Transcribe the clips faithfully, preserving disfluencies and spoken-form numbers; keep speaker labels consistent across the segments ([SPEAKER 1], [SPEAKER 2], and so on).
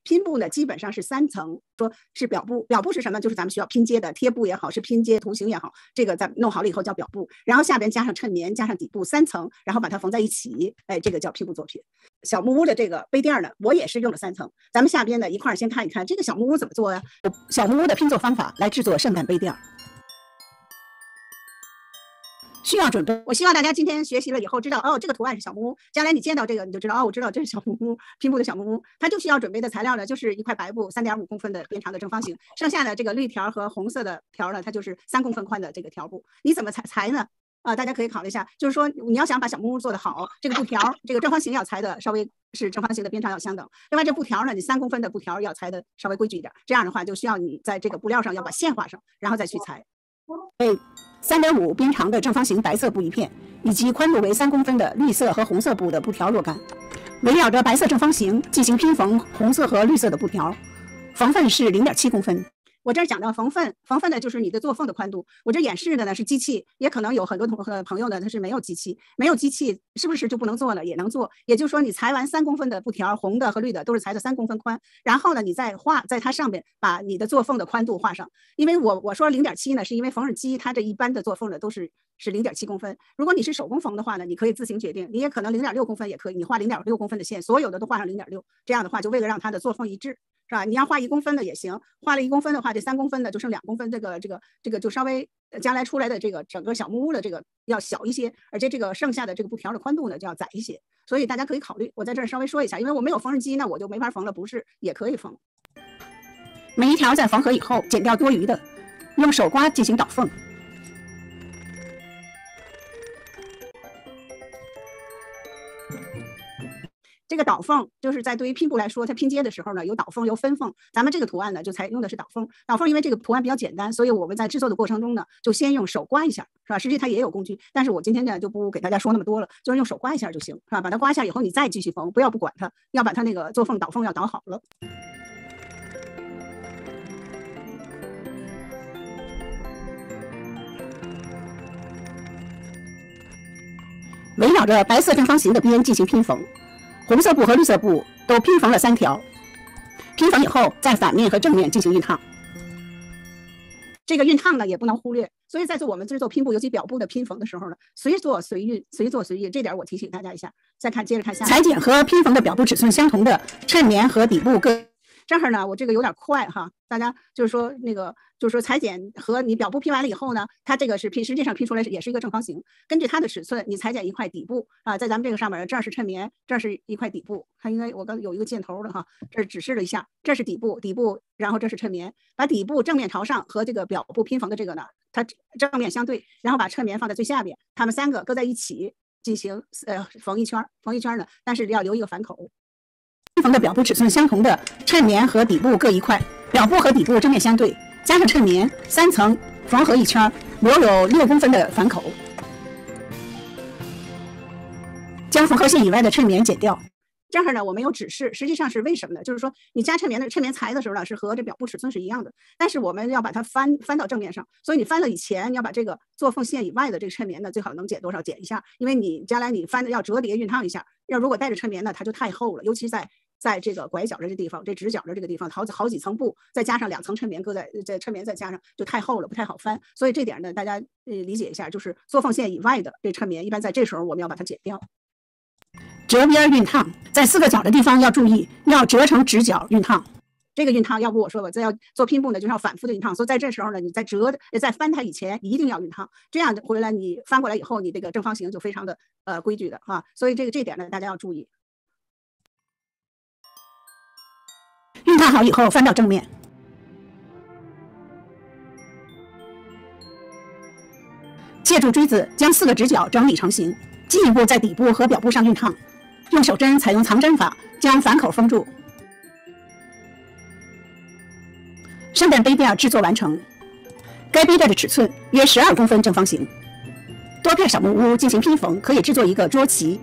[SPEAKER 1] 拼布呢基本上是三层，说是表布，表布是什么？就是咱们需要拼接的贴布也好，是拼接图形也好，这个咱弄好了以后叫表布，然后下边加上衬棉，加上底部三层，然后把它缝在一起，哎，这个叫拼布作品。小木屋的这个杯垫呢，我也是用了三层，咱们下边呢一块先看一看这个小木屋怎么做呀？小木屋的拼做方法来制作圣诞杯垫。需要准备，我希望大家今天学习了以后知道，哦，这个图案是小木屋，将来你见到这个你就知道，哦，我知道这是小木屋，拼布的小木屋。它就需要准备的材料呢，就是一块白布， 三点五公分的边长的正方形，剩下的这个绿条和红色的条呢，它就是三公分宽的这个条布。你怎么裁裁呢？啊、呃，大家可以考虑一下，就是说你要想把小木屋做得好，这个布条，这个正方形要裁的稍微是正方形的边长要相等。另外，这布条呢，你三公分的布条要裁的稍微规矩一点，这样的话就需要你在这个布料上要把线画上，然后再去裁。对。三点五边长的正方形白色布一片，以及宽度为三公分的绿色和红色布的布条若干，围绕着白色正方形进行拼缝红色和绿色的布条，缝份是 零点七公分。我这儿讲到缝份，缝份呢就是你的做缝的宽度。我这演示的呢是机器，也可能有很多同朋友呢他是没有机器，没有机器是不是就不能做了？也能做。也就是说，你裁完三公分的布条，红的和绿的都是裁的三公分宽，然后呢，你再画在它上面，把你的做缝的宽度画上。因为我我说零点七呢，是因为缝纫机它这一般的做缝呢都是是 零点七公分。如果你是手工缝的话呢，你可以自行决定，你也可能 零点六公分也可以，你画 零点六公分的线，所有的都画上 零点六，这样的话就为了让它的做缝一致。是吧？你要画一公分的也行，画了一公分的话，这三公分的就剩两公分，这个这个这个就稍微将来出来的这个整个小木屋的这个要小一些，而且这个剩下的这个布条的宽度呢就要窄一些，所以大家可以考虑。我在这儿稍微说一下，因为我没有缝纫机，那我就没法缝了，不是也可以缝。每一条在缝合以后，剪掉多余的，用手刮进行倒缝。这个倒缝就是在对于拼布来说，它拼接的时候呢，有倒缝有分缝。咱们这个图案呢，就采用的是倒缝。倒缝因为这个图案比较简单，所以我们在制作的过程中呢，就先用手刮一下，是吧？实际它也有工具，但是我今天呢就不给大家说那么多了，就是用手刮一下就行，是吧？把它刮一下以后，你再继续缝，不要不管它，要把它那个做缝倒缝要倒好了。围绕着白色正方形的边进行拼缝。红色布和绿色布都拼缝了三条，拼缝以后，在反面和正面进行熨烫。这个熨烫呢也不能忽略，所以在做我们制作拼布，尤其表布的拼缝的时候呢，随做随熨，随做随熨，这点我提醒大家一下。再看，接着看下，裁剪和拼缝的表布尺寸相同的衬棉和底部各。这会儿呢，我这个有点快哈，大家就是说那个，就是说裁剪和你表布拼完了以后呢，它这个是拼，实际上拼出来是也是一个正方形。根据它的尺寸，你裁剪一块底部啊，在咱们这个上面，这儿是衬棉，这是一块底部，它应该我刚有一个箭头的哈，这指示了一下，这是底部，底部，然后这是衬棉，把底部正面朝上和这个表布拼缝的这个呢，它正面相对，然后把衬棉放在最下边，它们三个搁在一起进行呃缝一圈，缝一圈呢，但是要留一个反口。拼缝的表布尺寸相同的衬棉和底部各一块，表布和底部正面相对，加上衬棉三层缝合一圈，留有六公分的反口。将缝合线以外的衬棉剪掉。这样呢，我没有指示，实际上是为什么呢？就是说你加衬棉的衬棉裁的时候呢，是和这表布尺寸是一样的，但是我们要把它翻翻到正面上，所以你翻了以前，你要把这个做缝线以外的这个衬棉呢，最好能剪多少剪一下，因为你将来你翻的要折叠熨烫一下，要如果带着衬棉呢，它就太厚了，尤其在。在这个拐角的这地方，这直角的这个地方，好几好几层布，再加上两层衬棉搁在这衬棉再加上，就太厚了，不太好翻。所以这点呢，大家呃理解一下，就是做缝线以外的这衬棉，一般在这时候我们要把它剪掉。折边熨烫，在四个角的地方要注意，要折成直角熨烫。这个熨烫，要不我说我这要做拼布呢，就是要反复的熨烫。所以在这时候呢，你在折在翻它以前一定要熨烫，这样回来你翻过来以后，你这个正方形就非常的呃规矩的哈。所以这个这点呢，大家要注意。熨烫好以后，翻到正面，借助锥子将四个直角整理成型，进一步在底部和表布上熨烫。用手针采用藏针法，将反口封住。圣诞杯垫制作完成。该杯垫的尺寸约十二公分正方形。多片小木屋进行拼缝，可以制作一个桌旗。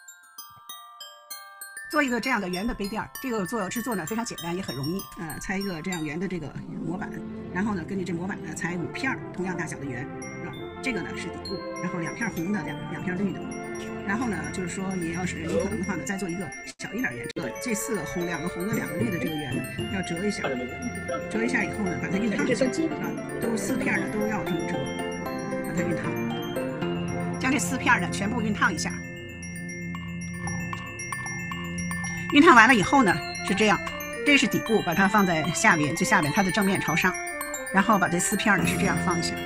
[SPEAKER 1] 做一个这样的圆的杯垫，这个做制作呢非常简单，也很容易。呃，裁一个这样圆的这个模板，然后呢，根据这模板呢，裁五片同样大小的圆，是吧？这个呢是底部，然后两片红的，两两片绿的。 然后呢，就是说你要是有可能的话呢，再做一个小一点圆。这个这四个红，两个红的，两个绿的这个圆呢，要折一下，折一下以后呢，把它熨烫一下啊，都四片呢都要这么折，把它熨烫，将这四片呢全部熨烫一下。熨烫完了以后呢，是这样，这是底部，把它放在下面，最下面它的正面朝上，然后把这四片呢是这样放一下。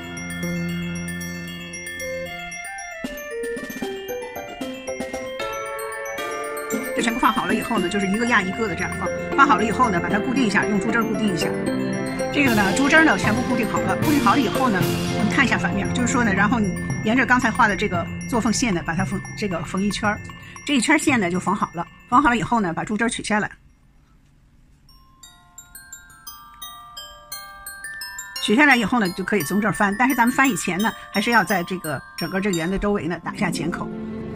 [SPEAKER 1] 这全部放好了以后呢，就是一个压一个的这样放。放好了以后呢，把它固定一下，用珠针固定一下。这个呢，珠针呢全部固定好了。固定好了以后呢，我们看一下反面，就是说呢，然后你沿着刚才画的这个做缝线呢，把它缝这个缝一圈，这一圈线呢就缝好了。缝好了以后呢，把珠针取下来。取下来以后呢，就可以从这儿翻。但是咱们翻以前呢，还是要在这个整个这个圆的周围呢打下剪口。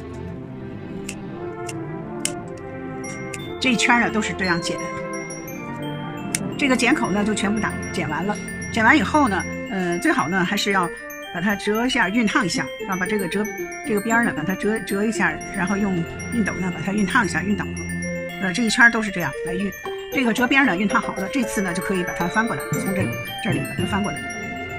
[SPEAKER 1] 这一圈呢都是这样剪，这个剪口呢就全部打剪完了。剪完以后呢，呃，最好呢还是要把它折一下，熨烫一下，然后把这个折这个边呢把它折折一下，然后用熨斗呢把它熨烫一下，熨倒。呃，这一圈都是这样来熨。这个折边呢熨烫好了，这次呢就可以把它翻过来，从这里这里把它翻过来。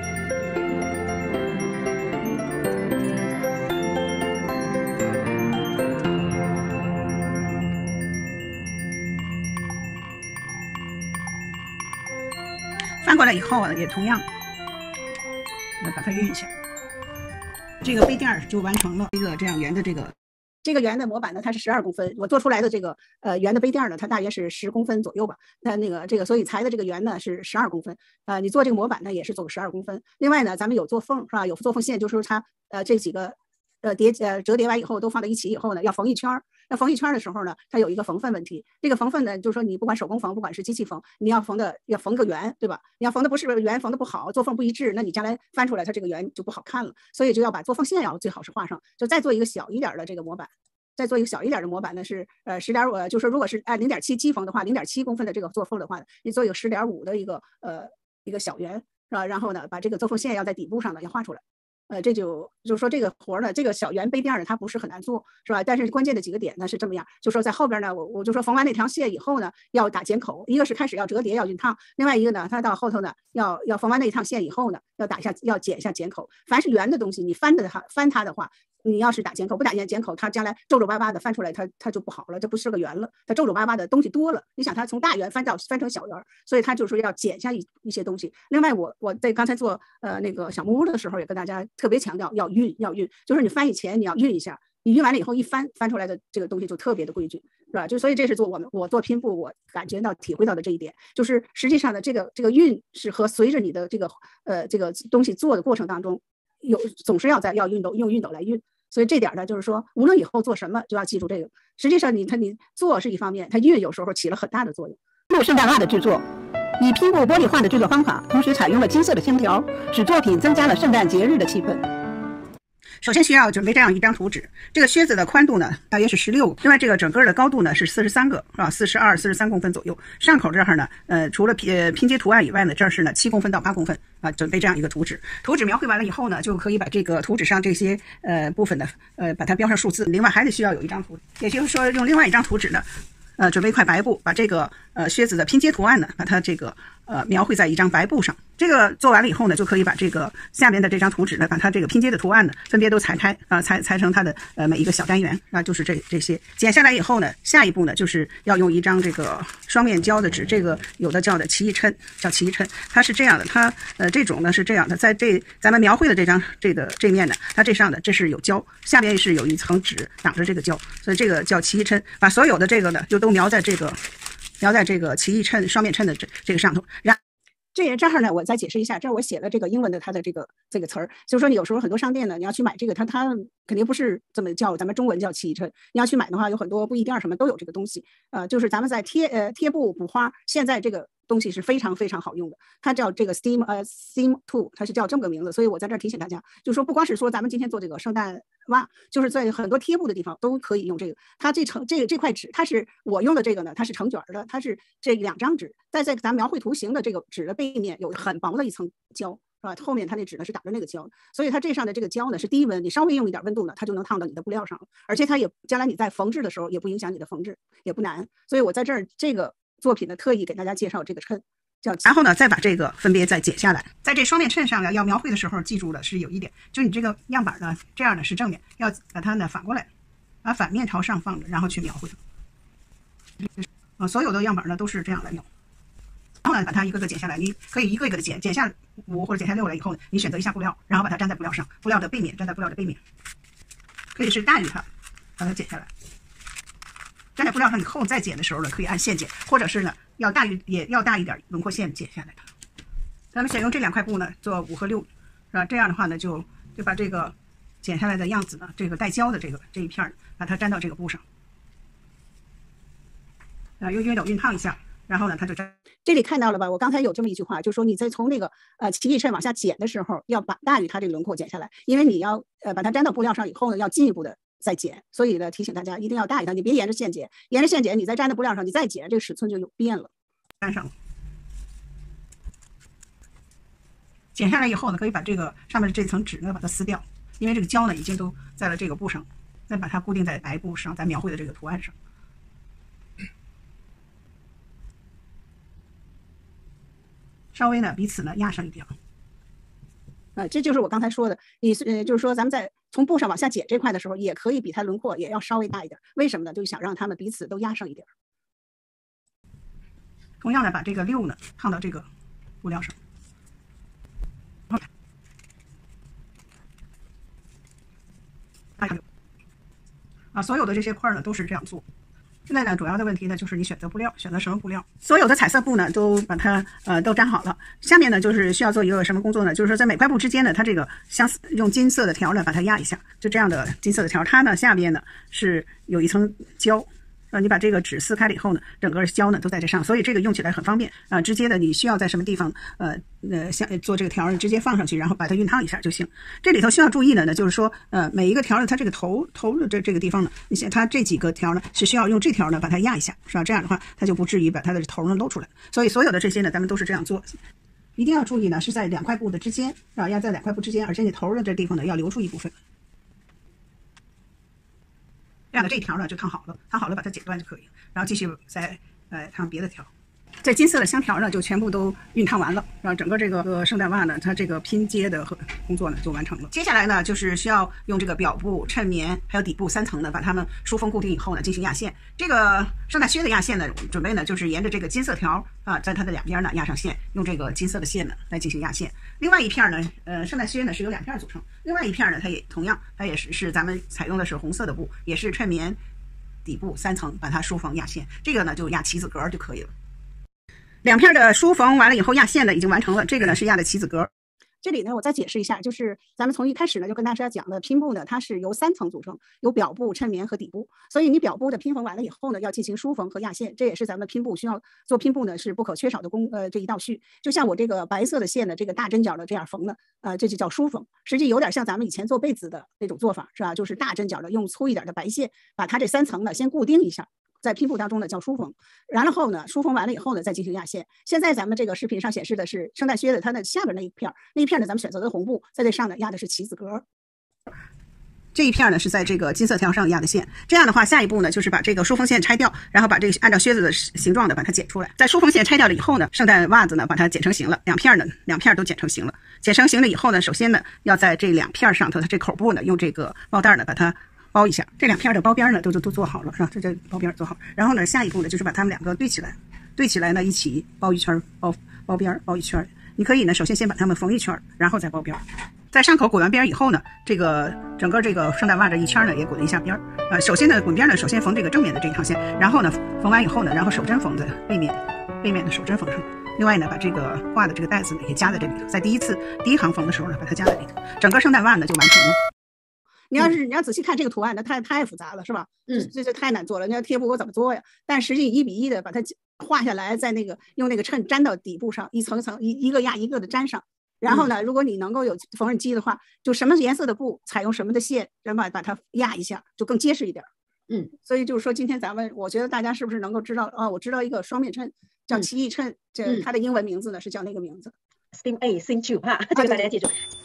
[SPEAKER 1] 翻过来以后也同样，来把它熨一下，这个杯垫就完成了一个这样圆的这个。这个圆的模板呢，它是十二公分，我做出来的这个呃圆的杯垫呢，它大约是十公分左右吧。那那个这个，所以裁的这个圆呢是十二公分。呃，你做这个模板呢也是做个十二公分。另外呢，咱们有做缝是吧？有做缝线，就是说它呃这几个呃叠呃折叠完以后都放在一起以后呢，要缝一圈儿。那缝一圈的时候呢，它有一个缝缝问题。这个缝缝呢，就是说你不管手工缝，不管是机器缝，你要缝的要缝个圆，对吧？你要缝的不是圆，缝的不好，做缝不一致，那你将来翻出来它这个圆就不好看了。所以就要把做缝线要最好是画上，就再做一个小一点的这个模板。再做一个小一点的模板呢，是呃十点五，就是说如果是按零点七机缝的话，零点七公分的这个做缝的话，你做一个十点五的一个呃一个小圆，是吧？然后呢，把这个做缝线要在底部上呢要画出来。呃，这就就是说这个活呢，这个小圆杯垫呢，它不是很难做，是吧？但是关键的几个点呢是这么样，就说在后边呢，我我就说缝完那条线以后呢，要打剪口，一个是开始要折叠要熨烫，另外一个呢，它到后头呢，要要缝完那一趟线以后呢，要打下要剪一下剪口。凡是圆的东西，你翻的它翻它的话，你要是打剪口，不打剪剪口，它将来皱皱巴巴的翻出来，它它就不好了，这不是个圆了，它皱皱巴巴的东西多了。你想它从大圆翻到翻成小圆，所以它就是要剪下一一些东西。另外我我在刚才做呃那个小木屋的时候，也跟大家特别强调要熨要熨，就是你翻以前你要熨一下，你熨完了以后一翻翻出来的这个东西就特别的规矩，是吧？就所以这是做我们我做拼布我感觉到体会到的这一点，就是实际上的这个这个熨是和随着你的这个呃这个东西做的过程当中，有总是要在要熨斗用熨斗来熨。所以这点呢，就是说，无论以后做什么，就要记住这个。实际上你，它你做是一方面，它熨有时候起了很大的作用。木圣诞蜡的制作，以拼布玻璃画的制作方法，同时采用了金色的线条，使作品增加了圣诞节日的气氛。首先需要准备这样一张图纸，这个靴子的宽度呢大约是十六，另外这个整个的高度呢是四十三个，是吧？四十二、四十三公分左右。上口这儿呢，呃，除了拼呃拼接图案以外呢，这儿是呢七公分到八公分啊。准备这样一个图纸，图纸描绘完了以后呢，就可以把这个图纸上这些呃部分呢，呃，把它标上数字。另外还得需要有一张图，也就是说用另外一张图纸呢，呃，准备一块白布，把这个呃靴子的拼接图案呢，把它这个呃描绘在一张白布上。这个做完了以后呢，就可以把这个下边的这张图纸呢，把它这个拼接的图案呢，分别都裁开啊，裁裁成它的呃每一个小单元啊，就是这这些。剪下来以后呢，下一步呢，就是要用一张这个双面胶的纸，这个有的叫的奇异衬，叫奇异衬，它是这样的，它呃这种呢是这样的，在这咱们描绘的这张这个这面呢，它这上的这是有胶，下边是有一层纸挡着这个胶，所以这个叫奇异衬，把所有的这个呢就都描在这个描在这个奇异衬双面衬的这这个上头，然。这这儿呢，我再解释一下，这儿我写了这个英文的它的这个这个词儿，就是说你有时候很多商店呢，你要去买这个，它它肯定不是这么叫，咱们中文叫奇异衬，你要去买的话，有很多布艺店什么都有这个东西，呃，就是咱们在贴呃贴布补花，现在这个东西是非常非常好用的，它叫这个 Steam 呃 Steam Two， 它是叫这么个名字，所以我在这儿提醒大家，就是说不光是说咱们今天做这个圣诞袜，就是在很多贴布的地方都可以用这个，它这成这个这块纸，它是我用的这个呢，它是成卷的，它是这两张纸，在这咱描绘图形的这个纸的背面有很薄的一层胶， 是吧？后面它那纸呢是打着那个胶，所以它这上的这个胶呢是低温，你稍微用一点温度呢，它就能烫到你的布料上了，而且它也将来你在缝制的时候也不影响你的缝制，也不难。所以我在这儿这个作品呢特意给大家介绍这个衬。然后呢，再把这个分别再剪下来。在这双面衬上呢，要描绘的时候，记住了是有一点，就是你这个样板呢，这样呢是正面，要把它呢反过来，把反面朝上放着，然后去描绘。啊，所有的样板呢都是这样来描。然后呢，把它一个个剪下来，你可以一个一个的剪，剪下五或者剪下六了以后呢，你选择一下布料，然后把它粘在布料上，布料的背面粘在布料的背面，可以是大于它，把它剪下来。粘在布料上以后再剪的时候呢，可以按线剪，或者是呢要大于也要大一点轮廓线剪下来的。咱们选用这两块布呢做五和六，是吧？这样的话呢就就把这个剪下来的样子呢，这个带胶的这个这一片把它粘到这个布上，啊，用熨斗熨烫一下，然后呢它就粘。这里看到了吧？我刚才有这么一句话，就是说你在从那个呃奇异衬往下剪的时候，要把大于它这个轮廓剪下来，因为你要呃把它粘到布料上以后呢，要进一步的再剪，所以呢提醒大家一定要大于它，你别沿着线剪，沿着线剪你再粘在布料上，你再剪这个尺寸就有变了。粘上了，剪下来以后呢，可以把这个上面的这层纸呢把它撕掉，因为这个胶呢已经都在了这个布上，再把它固定在白布上，咱描绘的这个图案上。稍微呢彼此呢压上一点。呃，这就是我刚才说的，你呃，就是说咱们在从布上往下剪这块的时候，也可以比它轮廓也要稍微大一点。为什么呢？就是想让它们彼此都压上一点。同样的，把这个六呢烫到这个布料上。啊，所有的这些块呢都是这样做。现在呢，主要的问题呢就是你选择布料，选择什么布料。所有的彩色布呢都把它呃都粘好了。下面呢就是需要做一个什么工作呢？就是说在每块布之间呢，它这个相似用金色的条呢把它压一下，就这样的金色的条，它呢下边呢是有一层胶。呃，你把这个纸撕开了以后呢，整个胶呢都在这上，所以这个用起来很方便啊、呃。直接的，你需要在什么地方呃呃像做这个条，你直接放上去，然后把它熨烫一下就行。这里头需要注意的呢，就是说呃每一个条呢，它这个头头的这这个地方呢，你像它这几个条呢是需要用这条呢把它压一下，是吧？这样的话它就不至于把它的头呢露出来。所以所有的这些呢，咱们都是这样做。一定要注意呢，是在两块布的之间，是吧？要在两块布之间，而且你头的这地方呢要留出一部分。这样的这一条呢就烫好了，烫好了把它剪断就可以了，然后继续再呃烫别的条。这金色的香条呢就全部都熨烫完了，然后整个这个圣诞袜呢，它这个拼接的工作呢就完成了。接下来呢就是需要用这个表布、衬棉还有底部三层呢，把它们疏封固定以后呢进行压线。这个圣诞靴的压线呢，准备呢就是沿着这个金色条啊，在它的两边呢压上线，用这个金色的线呢来进行压线。另外一片呢，呃，圣诞靴呢是由两片组成，另外一片呢它也同样，它也是是咱们采用的是红色的布，也是衬棉、底部三层把它疏缝压线。这个呢就压棋子格就可以了。两片的疏缝完了以后，压线呢已经完成了。这个呢是压的棋子格。这里呢，我再解释一下，就是咱们从一开始呢就跟大家讲的拼布呢，它是由三层组成，有表布、衬棉和底部。所以你表布的拼缝完了以后呢，要进行疏缝和压线，这也是咱们拼布需要做拼布呢是不可缺少的工呃这一道序。就像我这个白色的线的这个大针脚的这样缝呢，呃这就叫疏缝，实际有点像咱们以前做被子的那种做法，是吧？就是大针脚的用粗一点的白线把它这三层呢先固定一下。在拼布当中呢叫疏缝，然后呢疏缝完了以后呢再进行压线。现在咱们这个视频上显示的是圣诞靴的它的下边那一片，那一片呢咱们选择的红布，在这上呢压的是棋子格。这一片呢是在这个金色条上压的线。这样的话，下一步呢就是把这个疏缝线拆掉，然后把这个按照靴子的形状的把它剪出来。在疏缝线拆掉了以后呢，圣诞袜子呢把它剪成型了，两片呢两片都剪成型了。剪成型了以后呢，首先呢要在这两片上头，它这口部呢用这个包带呢把它包一下，这两片的包边呢都都都做好了，是吧？这这包边做好，然后呢，下一步呢就是把它们两个对起来，对起来呢一起包一圈，包包边包一圈。你可以呢，首先先把它们缝一圈，然后再包边。在上口滚完边以后呢，这个整个这个圣诞袜这一圈呢也滚一下边。呃，首先呢滚边呢，首先缝这个正面的这一趟线，然后呢缝完以后呢，然后手针缝在背面，背面的手针缝上。另外呢，把这个挂的这个带子呢也夹在这里头，在第一次第一行缝的时候呢，把它夹在里头，整个圣诞袜呢就完成了。你要是你要仔细看这个图案，那太太复杂了，是吧？嗯，这这太难做了。你要贴布我怎么做呀？但实际一比一的把它画下来，在那个用那个衬粘到底部上，一层层一一个压一个的粘上。然后呢，如果你能够有缝纫机的话，就什么颜色的布采用什么的线，然后把它压一下，就更结实一点。嗯，所以就是说，今天咱们我觉得大家是不是能够知道啊？我知道一个双面衬叫奇异衬，这它的英文名字呢是叫那个名字。
[SPEAKER 2] Steam A、Steam Two 哈，这个大家记住。